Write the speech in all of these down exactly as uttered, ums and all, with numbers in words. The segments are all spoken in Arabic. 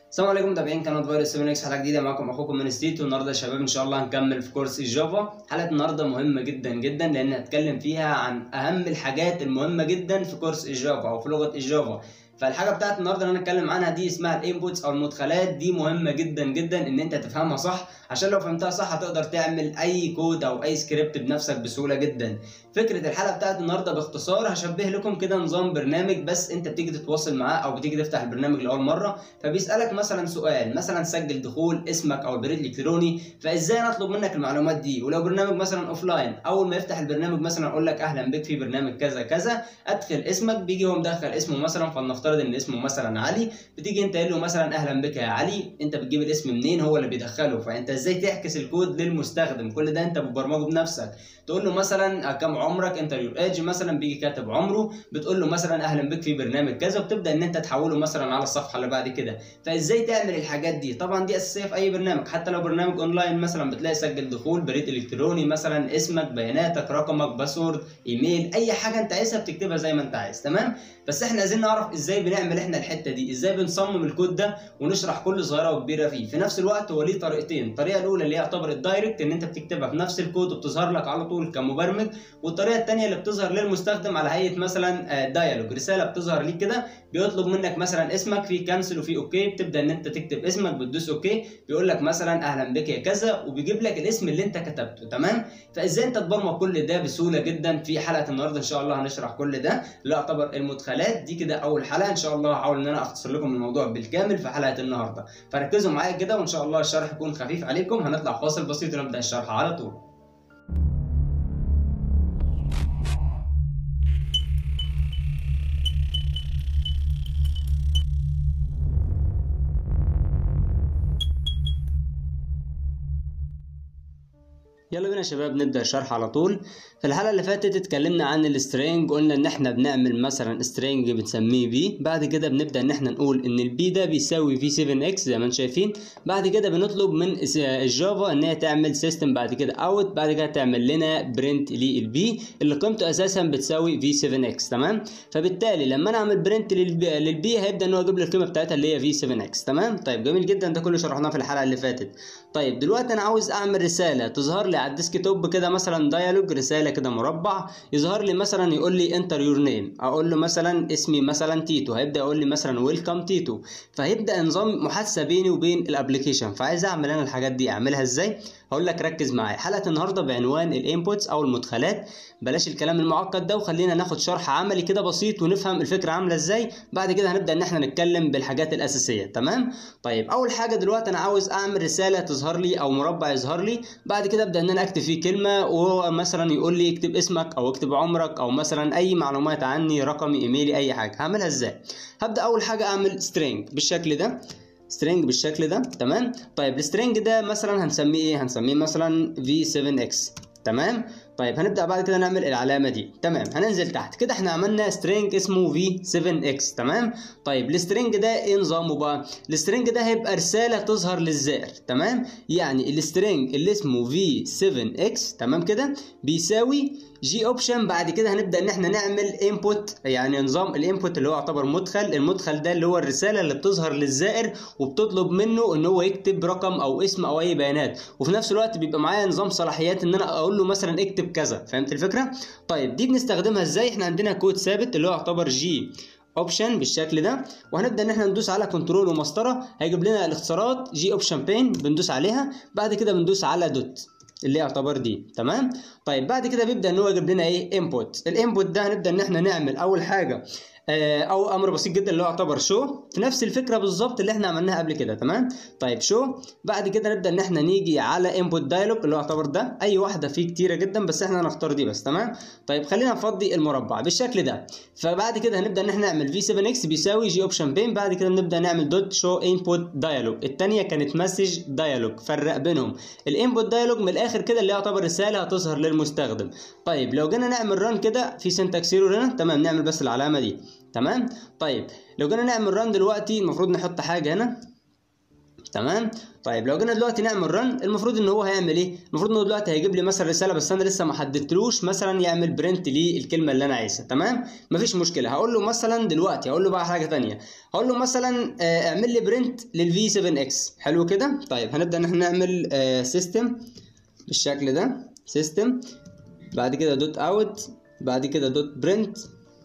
السلام عليكم متابعين قناه فيروس سبعة اكس، حلقه جديده معاكم اخوكم من ستيت. والنهارده يا شباب ان شاء الله هنكمل في كورس الجافا. حلقه النهارده مهمه جدا جدا لان هتكلم فيها عن اهم الحاجات المهمه جدا في كورس الجافا او في لغه الجافا. فالحاجه بتاعت النهارده اللي انا هنتكلم عنها دي اسمها الانبوتس او المدخلات. دي مهمه جدا جدا ان انت تفهمها صح، عشان لو فهمتها صح هتقدر تعمل اي كود او اي سكريبت بنفسك بسهوله جدا. فكره الحلقه بتاعت النهارده باختصار هشبه لكم كده نظام برنامج، بس انت بتيجي تتواصل معاه او بتيجي تفتح البرنامج لاول مره، فبيسالك مثلا سؤال، مثلا سجل دخول اسمك او البريد الالكتروني. فازاي نطلب منك المعلومات دي؟ ولو برنامج مثلا اوف لاين، اول ما يفتح البرنامج مثلا اقول لك اهلا بك في برنامج كذا كذا، ادخل اسمك، بيجي هو مدخل اسمه مثلا، فلنفترض ان اسمه مثلا علي، بتيجي انت قايل له مثلا اهلا بك يا علي. انت بتجيب الاسم منين؟ هو اللي بيدخله. فانت ازاي تعكس الكود للمستخدم؟ كل ده انت بتبرمجه بنفسك. تقول له مثلا كم عمرك، انت يور ايج مثلا، بيجي كاتب عمره، بتقول له مثلا اهلا بك في برنامج كذا، وبتبدا ان انت تحوله مثلا على الصفحه اللي بعد كده. فازاي تعمل الحاجات دي؟ طبعا دي اساسيه في اي برنامج، حتى لو برنامج اونلاين مثلا بتلاقي سجل دخول، بريد الكتروني مثلا، اسمك، بياناتك، رقمك، باسورد، ايميل، اي حاجه انت عايزها بتكتبها زي ما انت عايز. تمام؟ بس احنا عايزين نعرف ازاي بنعمل احنا الحته دي، ازاي بنصمم الكود ده ونشرح كل صغيره وكبيره فيه. في نفس الوقت هو ليه طريقتين، الطريقه الاولى اللي هي يعتبر الدايركت، ان انت بتكتبها في نفس الكود وبتظهر لك على طول كمبرمج، والطريقه الثانيه اللي بتظهر للمستخدم على هيئه مثلا دايالوج، رساله بتظهر ليك كده، بيطلب منك مثلا اسمك، في كانسل وفي اوكي، بتبدا ان انت تكتب اسمك، بتدوس اوكي، بيقول لك مثلا اهلا بك يا كذا، وبيجيب لك الاسم اللي انت كتبته. تمام؟ فازاي انت تبرمج كل ده بسهوله جدا؟ في حلقه النهارده ان شاء الله هنشرح كل ده، اللي يعتبر المدخلات. دي كده اول حلقه، ان شاء الله هحاول ان انا اختصر لكم الموضوع بالكامل في حلقه النهارده، فركزوا معايا كده وان شاء الله الشرح يكون خفيف عليكم. هنطلع فاصل بسيط ونبدا الشرح على طول. يلا بينا يا شباب نبدا الشرح على طول. في الحلقه اللي فاتت اتكلمنا عن السترينج، قلنا ان احنا بنعمل مثلا سترينج بنسميه بي، بعد كده بنبدا ان احنا نقول ان البي ده بيساوي في سبعة اكس زي ما انتم شايفين. بعد كده بنطلب من الجافا ان هي تعمل سيستم، بعد كده اوت، بعد كده تعمل لنا برنت للبي اللي قيمته اساسا بتساوي في سبعة اكس. تمام؟ فبالتالي لما انا اعمل برنت للبي هيبدا ان هو يجيب لي القيمه بتاعتها اللي هي في سبعة اكس. تمام؟ طيب جميل جدا، ده كله شرحناه في الحلقه اللي فاتت. طيب دلوقتي انا عاوز اعمل رساله تظهر لي على الديسك توب كده، مثلا دايالوج، رساله كده مربع، يظهر لي مثلا يقول لي انتر يور نيم، اقول له مثلا اسمي مثلا تيتو، هيبدا يقول لي مثلا ويلكم تيتو، فهيبدا نظام محادثه بيني وبين الابلكيشن. فعايز اعمل انا الحاجات دي، اعملها ازاي؟ هقول لك ركز معايا. حلقه النهارده بعنوان الانبوتس او المدخلات، بلاش الكلام المعقد ده وخلينا ناخد شرح عملي كده بسيط ونفهم الفكره عامله ازاي. بعد كده هنبدا ان احنا نتكلم بالحاجات الاساسيه. تمام؟ طيب اول حاجه دلوقتي انا عاوز اعمل رساله تظهر لي او مربع يظهر لي، بعد كده ابدا ان انا اكتب فيه كلمه، وهو مثلا يقول لي اكتب اسمك او اكتب عمرك او مثلا اي معلومات عني، رقمي، ايميلي، اي حاجه. هعملها ازاي؟ هبدا اول حاجه اعمل سترينج بالشكل ده، سترينج بالشكل ده. تمام؟ طيب السترينج ده مثلا هنسميه ايه؟ هنسميه مثلا في سبعة اكس. تمام؟ طيب هنبدا بعد كده نعمل العلامه دي. تمام؟ هننزل تحت كده، احنا عملنا سترينج اسمه في سبعة اكس. تمام؟ طيب السترينج ده ايه نظامه بقى؟ السترينج ده هيبقى رساله تظهر للزائر. تمام؟ يعني السترينج اللي اسمه في سبعة اكس تمام كده بيساوي جي اوبشن. بعد كده هنبدا ان احنا نعمل انبوت، يعني نظام الانبوت اللي هو يعتبر مدخل. المدخل ده اللي هو الرساله اللي بتظهر للزائر وبتطلب منه ان هو يكتب رقم او اسم او اي بيانات، وفي نفس الوقت بيبقى معايا نظام صلاحيات ان انا اقول له مثلا اكتب كذا. فهمت الفكره؟ طيب دي بنستخدمها ازاي؟ احنا عندنا كود ثابت اللي هو يعتبر جي اوبشن بالشكل ده، وهنبدا ان احنا ندوس على كنترول ومسطره، هيجيب لنا الاختصارات جي اوبشن بين، بندوس عليها، بعد كده بندوس على دوت اللي يعتبر دي. تمام؟ طيب بعد كده بيبدا ان هو يجيب لنا ايه؟ انبوت. الانبوت ده هنبدا ان احنا نعمل اول حاجه او امر بسيط جدا اللي هو يعتبر شو، في نفس الفكره بالظبط اللي احنا عملناها قبل كده. تمام؟ طيب شو، بعد كده نبدا ان احنا نيجي على انبوت دايلوج اللي هو يعتبر ده، اي واحده فيه كتيره جدا بس احنا هنختار دي بس. تمام؟ طيب خلينا نفضي المربع بالشكل ده. فبعد كده هنبدا ان احنا نعمل في سبعة اكس بيساوي جي اوبشن بين، بعد كده نبدا نعمل دوت شو انبوت دايلوج. الثانيه كانت مسج دايلوج، فرق بينهم. الانبوت دايلوج من الاخر كده اللي يعتبر رساله هتظهر للمستخدم. طيب لو جينا نعمل ران كده في سنتكس ايرور هنا. تمام؟ نعمل بس العلامه دي. تمام؟ طيب لو جينا نعمل ران دلوقتي المفروض نحط حاجه هنا، تمام. طيب لو جينا دلوقتي نعمل رن، المفروض ان هو هيعمل ايه؟ المفروض ان هو دلوقتي هيجيب لي مثلا رساله، بس انا لسه ما حددتلوش مثلا يعمل برنت للكلمه اللي انا عايزها. تمام، مفيش مشكله. هقول له مثلا دلوقتي، هقول له بقى حاجه ثانيه، هقول له مثلا آه اعمل لي برنت للفي سفن اكس. حلو كده. طيب هنبدا ان احنا نعمل آه سيستم بالشكل ده، سيستم، بعد كده دوت اوت، بعد كده دوت برنت،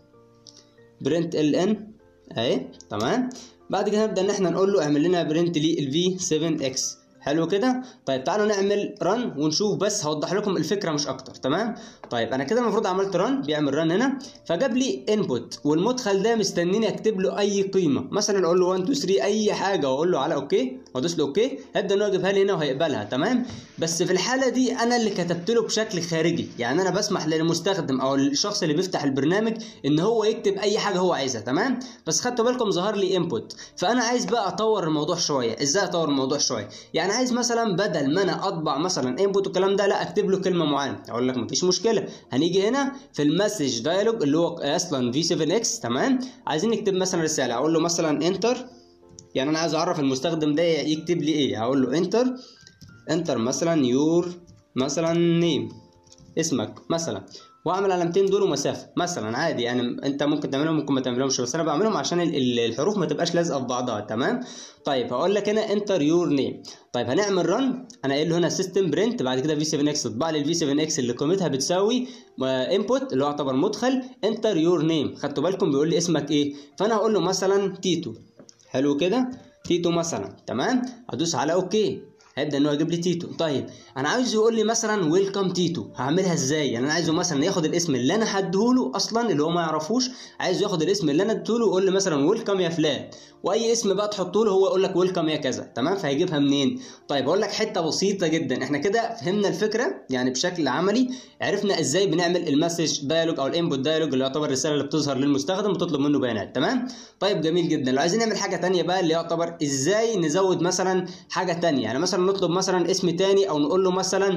برنت ال ان اهي. تمام. بعد كده نبدا ان احنا نقول له اعمل لنا برنت للفي سفن اكس. حلو كده. طيب تعالوا نعمل رن ونشوف، بس هوضح لكم الفكره مش اكتر. تمام. طيب انا كده المفروض عملت رن، بيعمل رن هنا، فجاب لي انبوت، والمدخل ده مستنيني اكتب له اي قيمه، مثلا اقول له واحد اتنين تلاته اي حاجه، واقول له على اوكي، وادوس له اوكي، هيبدا ان هو يجيبها لي هنا وهيقبلها. تمام. بس في الحاله دي انا اللي كتبت له بشكل خارجي، يعني انا بسمح للمستخدم او الشخص اللي بيفتح البرنامج ان هو يكتب اي حاجه هو عايزها. تمام. بس خدتوا بالكم ظهر لي انبوت، فانا عايز بقى اطور الموضوع شويه. ازاي اطور الموضوع شويه؟ يعني عايز مثلا بدل ما انا اطبع مثلا انبوت والكلام ده، لا اكتب له كلمه معينه. اقول لك مفيش مشكله، هنيجي هنا في المسج دايلوج اللي هو اصلا في سفن اكس. تمام. عايزين نكتب مثلا رساله، اقول له مثلا انتر، يعني انا عايز اعرف المستخدم ده يكتب لي ايه. هقول له انتر، انتر مثلا يور مثلا نيم، اسمك مثلا، واعمل علامتين دول ومسافه مثلا، عادي يعني انت ممكن تعملهم ممكن ما تعملهمش، بس انا بعملهم عشان الحروف ما تبقاش لازقه في بعضها. تمام. طيب هقول لك هنا انتر يور نيم. طيب هنعمل رن، انا قايل له هنا سيستم برنت، بعد كده في سفن اكس، اطبع لي الفي سفن اكس اللي قيمتها بتساوي انبوت اللي هو يعتبر مدخل انتر يور نيم. خدتوا بالكم بيقول لي اسمك ايه؟ فانا هقول له مثلا تيتو. حلو كده، تيتو مثلا. تمام. هدوس على اوكي، هيبدا ان هو يجيب لي تيتو. طيب انا عايزه يقول لي مثلا ويلكم تيتو، هعملها ازاي؟ يعني انا عايزه مثلا ياخد الاسم اللي انا هديهوله اصلا اللي هو ما يعرفوش، عايزه ياخد الاسم اللي انا اديتهوله ويقول لي مثلا ويلكم يا فلان، واي اسم بقى تحطه له هو يقول لك ويلكم يا كذا. تمام. فهيجيبها منين؟ طيب اقول لك حته بسيطه جدا، احنا كده فهمنا الفكره يعني بشكل عملي، عرفنا ازاي بنعمل المسج دايلوج او الانبوت دايلوج اللي يعتبر الرساله اللي بتظهر للمستخدم وتطلب منه بيانات. تمام. طيب جميل جدا. لو عايزين نعمل حاجه ثانيه بقى اللي يعتبر ازاي نزود مثلا حاجه ثانيه، يعني مثلا نطلب مثلا اسم تاني او نقول له مثلا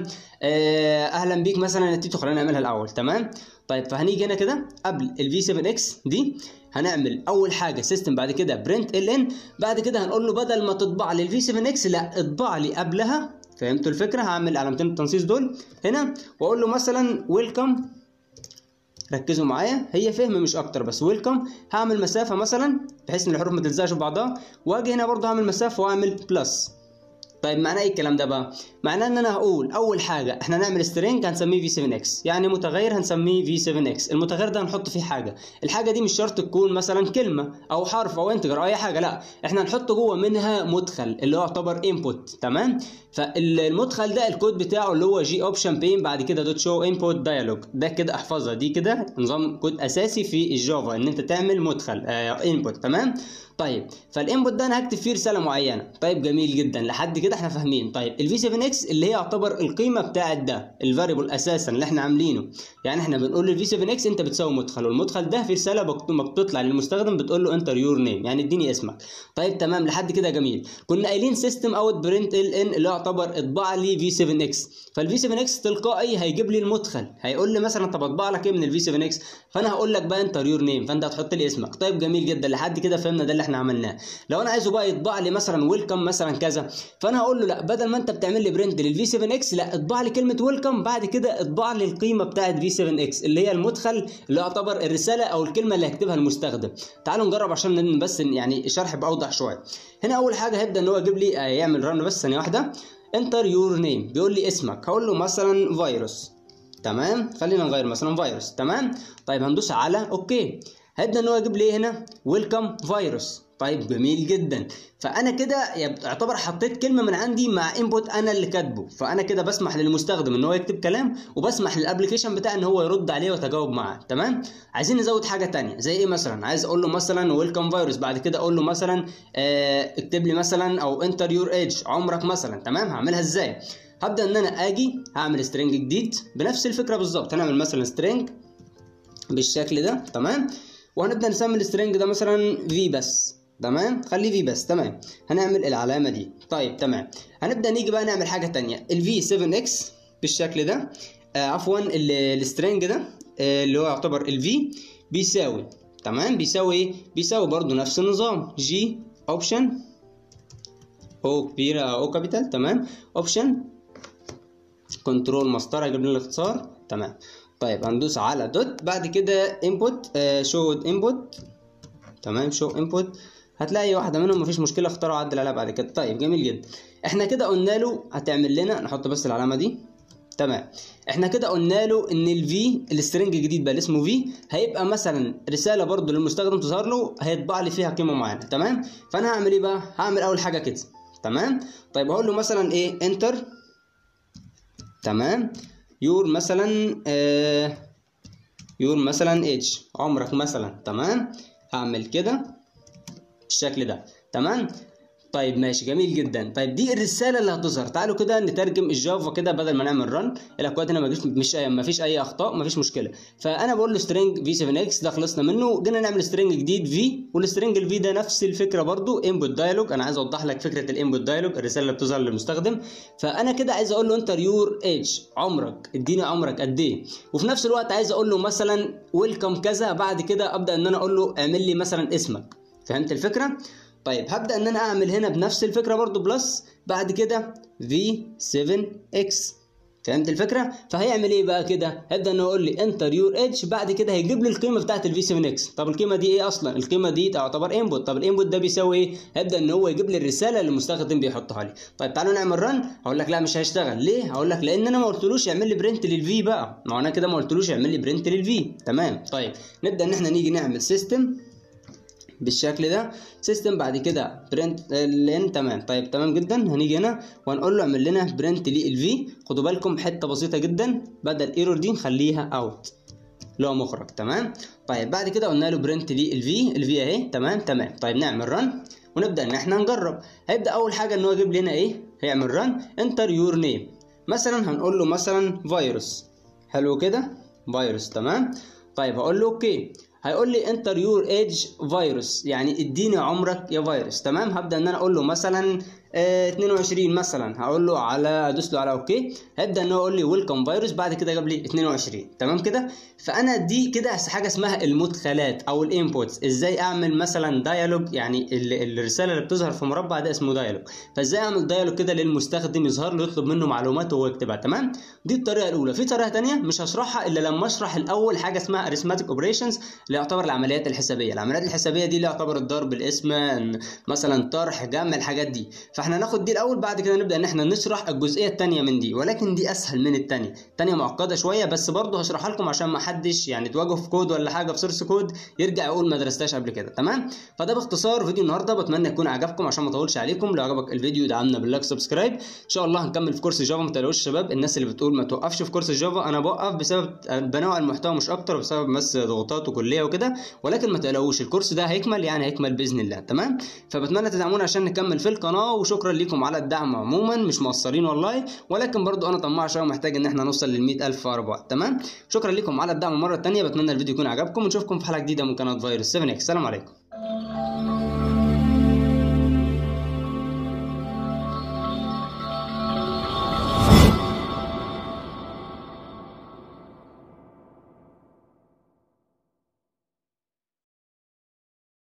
آه اهلا بيك مثلا يا تيتو، خلينا نعملها الاول. تمام. طيب فهنيجي هنا كده قبل الفي سفن اكس دي هنعمل اول حاجه سيستم، بعد كده برنت ال ان، بعد كده هنقول له بدل ما تطبع لي الفي سفن اكس لا اطبع لي قبلها. فهمتوا الفكره؟ هعمل علامتين التنصيص دول هنا واقول له مثلا ويلكم. ركزوا معايا، هي فهم مش اكتر، بس ويلكم. هعمل مسافه مثلا بحيث ان الحروف ما تلزقش في بعضها، واجي هنا برضه هعمل مسافه واعمل بلس. طيب معناه ايه الكلام ده بقى؟ معناه ان انا هقول اول حاجه احنا نعمل سترينج هنسميه في سفن اكس، يعني متغير هنسميه في سفن اكس. المتغير ده هنحط فيه حاجه، الحاجه دي مش شرط تكون مثلا كلمه او حرف او انتجر او اي حاجه، لا احنا هنحط جوه منها مدخل اللي هو يعتبر انبوت. تمام. فالمدخل ده الكود بتاعه اللي هو جي اوبشن بين، بعد كده دوت شو انبوت دايلوج. ده كده احفظها، دي كده نظام كود اساسي في الجافا ان انت تعمل مدخل انبوت. تمام. طيب فالانبوت ده انا هكتب فيه رساله معينه. طيب جميل جدا لحد كده احنا فاهمين. طيب الفي سفن اكس اللي هي يعتبر القيمه بتاعه ده الفاريبل اساسا اللي احنا عاملينه، يعني احنا بنقول للفي سفن اكس انت بتساوي مدخل، والمدخل ده في رساله بتطلع للمستخدم بتقول له انتر يور نيم، يعني اديني اسمك. طيب تمام لحد كده جميل. كنا قايلين سيستم اوت برنت ال ان اللي يعتبر اطبع لي في سفن اكس، فالفي سفن اكس تلقائي هيجيب لي المدخل، هيقول لي مثلا طب اطبع لك ايه من الفي سفن اكس، فانا هقول لك بقى انتر يور نيم، فانت هتحط لي اسمك. طيب جميل جدا لحد كده فهمنا ده اللي احنا عملناه. لو انا عايزه بقى يطبع لي مثلا ويلكم مثلا كذا، فانا هقول له لا بدل ما انت بتعمل لي برنت للفي سفن اكس لا اطبع لي كلمه ويلكم، بعد كده اطبع لي القيمه بتاعه في سفن اكس اللي هي المدخل اللي يعتبر الرساله او الكلمه اللي هيكتبها المستخدم. تعالوا نجرب عشان بس يعني الشرح يبقى اوضح شويه. هنا اول حاجه هيبدا ان هو يجيب لي يعمل رن، بس ثانيه واحده. انتر يور نيم بيقول لي اسمك، هقول له مثلا فيروس. تمام. خلينا نغير مثلا فيروس. تمام. طيب هندوس على اوكي، هيبدا ان هو يجيب لي هنا ويلكم فيروس. طيب جميل جدا. فانا كده يعتبر حطيت كلمه من عندي مع انبوت انا اللي كاتبه، فانا كده بسمح للمستخدم ان هو يكتب كلام وبسمح للابلكيشن بتاعي ان هو يرد عليه ويتجاوب معاه. تمام. عايزين نزود حاجه ثانيه زي ايه مثلا؟ عايز اقول له مثلا ويلكم فيروس، بعد كده اقول له مثلا اه اكتب لي مثلا او انتر يور ايج عمرك مثلا. تمام. هعملها ازاي؟ هبدا ان انا اجي هعمل سترينج جديد بنفس الفكره بالظبط، هنعمل مثلا سترينج بالشكل ده. تمام. وهنبدا نسمي السترينج ده مثلا في بس. تمام. خليه في بس. تمام. هنعمل العلامه دي. طيب تمام. هنبدا نيجي بقى نعمل حاجه ثانيه، الفي سفن اكس بالشكل ده، آه عفوا السترينج ده آه اللي هو يعتبر الفي بيساوي. تمام. بيساوي ايه؟ بيساوي برضو نفس النظام جي اوبشن او كبيره او كابيتال، تمام. اوبشن كنترول مسطره هيجيب لنا الاختصار، تمام. طيب هندوس على دوت، بعد كده انبوت شو انبوت، تمام. شو انبوت هتلاقي واحده منهم مفيش مشكله، اختار وعدل عليها بعد كده. طيب جميل جدا. احنا كده قلنا له هتعمل لنا، نحط بس العلامه دي، تمام. احنا كده قلنا له ان الفي السترنج الجديد بقى اللي اسمه في هيبقى مثلا رساله برده للمستخدم تظهر له، هيطبع لي فيها قيمه معينه، تمام. فانا هعمل ايه بقى؟ هعمل اول حاجه كده، تمام. طيب هقول له مثلا ايه، انتر، تمام. يور مثلا آه يور مثلا ايدج، عمرك مثلا، تمام. هعمل كده بالشكل ده، تمام. طيب ماشي، جميل جدا. طيب دي الرساله اللي هتظهر. تعالوا كده نترجم الجافا كده بدل ما نعمل رن. الاكواد هنا مفيش مش مفيش اي اخطاء، مفيش مشكله. فانا بقول له سترينج في سفن اكس، ده خلصنا منه. جينا نعمل سترينج جديد في، والسترينج الفي ده نفس الفكره برده، انبوت دايلوج. انا عايز اوضح لك فكره الانبوت دايلوج، الرساله اللي بتظهر للمستخدم. فانا كده عايز اقول له انتر يور ايج، عمرك، اديني عمرك قد ايه. وفي نفس الوقت عايز اقول له مثلا ويلكم كذا، بعد كده ابدا ان انا اقول له اعمل لي مثلا اسمك. فهمت الفكره؟ طيب هبدأ ان انا اعمل هنا بنفس الفكرة برضو بلس، بعد كده في سفن اكس. فهمت الفكرة؟ فهيعمل ايه بقى كده؟ هيبدأ انه يقول لي انتر يور ايدج، بعد كده هيجيب لي القيمة بتاعت الفي سفن اكس. طب القيمة دي ايه اصلا؟ القيمة دي تعتبر انبوت. طب الانبوت ده بيساوي ايه؟ هيبدأ ان هو يجيب لي الرسالة اللي المستخدم بيحطها لي. طيب تعالوا نعمل رن. هقول لك لا مش هيشتغل. ليه؟ هقول لك لان انا ما قلتلوش يعمل لي برنت للفي بقى. ما انا كده ما قلتلوش يعمل لي برنت للفي، تمام. طيب نبدأ ان احنا نيجي نعمل سيستم بالشكل ده، سيستم، بعد كده برنت لين، تمام. طيب تمام جدا. هنيجي هنا وهنقول له اعمل لنا برنت للفي. خدوا بالكم حته بسيطه جدا، بدل ايرور دي نخليها اوت اللي هو مخرج، تمام. طيب بعد كده قلنا له برنت للفي، الفي اهي، تمام تمام. طيب نعمل رن ونبدا ان احنا نجرب. هيبدا اول حاجه ان هو يجيب لنا ايه، هيعمل رن انتر يور نيم مثلا، هنقول له مثلا فيروس، حلو كده، فيروس، تمام. طيب هقول له اوكي، هيقول لي انتر يور ايدج فيروس، يعني اديني عمرك يا فيروس، تمام. هبدا ان انا اقول له مثلا اه اتنين وعشرين مثلا، هقول له على ادوس له على اوكي. هيبدا ان هو يقول لي ويلكم فيروس، بعد كده جاب لي اتنين وعشرين، تمام كده. فانا دي كده حاجه اسمها المدخلات او الانبوتس. ازاي اعمل مثلا دايالوج، يعني الرساله اللي بتظهر في مربع ده اسمه دايالوج. فازاي اعمل دايالوج كده للمستخدم يظهر له، يطلب منه معلومات وهو يكتبها، تمام. دي الطريقه الاولى. في طريقه ثانيه مش هشرحها الا لما اشرح الاول حاجه اسمها اريثماتيك اوبريشنز، اللي يعتبر العمليات الحسابيه. العمليات الحسابيه دي اللي يعتبر الضرب، القسم، مثلا طرح، جمع، الحاجات دي. فاحنا ناخد دي الاول، بعد كده نبدا ان احنا نشرح الجزئيه الثانيه من دي، ولكن دي اسهل من الثانيه. الثانيه معقده شويه، بس برضه هشرحها لكم عشان ما حدش يعني تواجهه في كود ولا حاجه في سورس كود يرجع يقول ما درستهاش قبل كده، تمام. فده باختصار فيديو النهارده، بتمنى يكون عجبكم. عشان ما اطولش عليكم، لو عجبك الفيديو دعمنا باللايك سبسكرايب. ان شاء الله هنكمل في كورس جافا، ما تقلقوش شباب. الناس اللي بتقول ما توقفش في كورس جافا، انا بوقف بسبب بنوع المحتوى مش اكتر، بسبب بس ضغوطات وكليه وكده، ولكن ما تقلقوش الكورس ده هيكمل، يعني هيكمل باذن الله، تمام. فبتمنى تدعمونا عشان نكمل في القناه، وشكرا لكم على الدعم عموما، مش مقصرين والله، ولكن برضو انا طماع شويه ومحتاج ان احنا نوصل لل مية ألف في اربعة، تمام. شكرا لكم على الدعم مره ثانيه. بتمنى الفيديو يكون عجبكم، ونشوفكم في حلقه جديده من قناه فيروس سفن اكس. السلام عليكم.